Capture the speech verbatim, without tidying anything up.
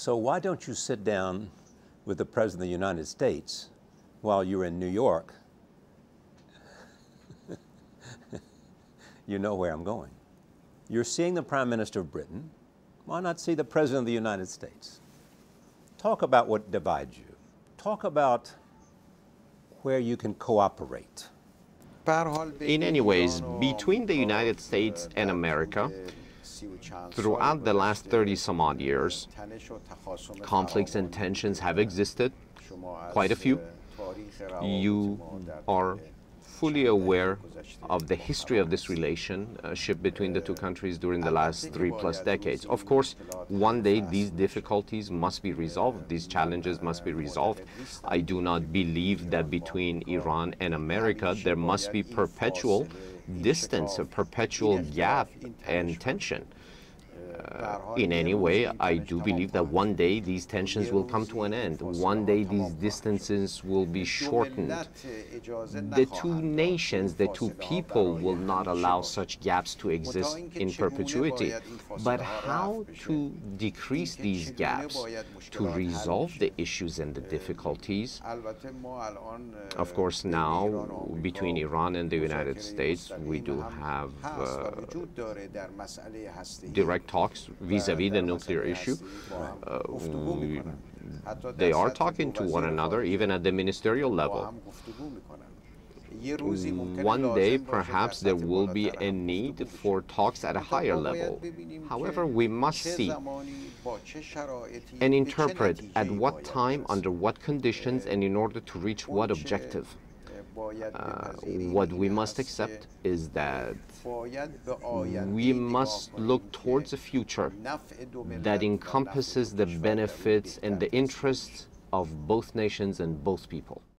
So why don't you sit down with the President of the United States while you're in New York? You know where I'm going. You're seeing the Prime Minister of Britain. Why not see the President of the United States? Talk about what divides you. Talk about where you can cooperate. In any ways, between the United States and America, throughout the last thirty some odd years, conflicts and tensions have existed, quite a few. You are fully aware of the history of this relationship between the two countries during the last three plus decades. Of course, one day these difficulties must be resolved, these challenges must be resolved. I do not believe that between Iran and America there must be perpetual distance, a perpetual gap and tension. Uh, in any way, I do believe that one day these tensions will come to an end. One day these distances will be shortened. The two nations, the two people will not allow such gaps to exist in perpetuity. But how to decrease these gaps, to resolve the issues and the difficulties? Of course, now, between Iran and the United States, we do have uh, direct talks vis-a-vis the nuclear issue. Uh, we, they are talking to one another, even at the ministerial level. One day, perhaps, there will be a need for talks at a higher level. However, we must see and interpret at what time, under what conditions, and in order to reach what objective. Uh, what we must accept is that we must look towards a future that encompasses the benefits and the interests of both nations and both people.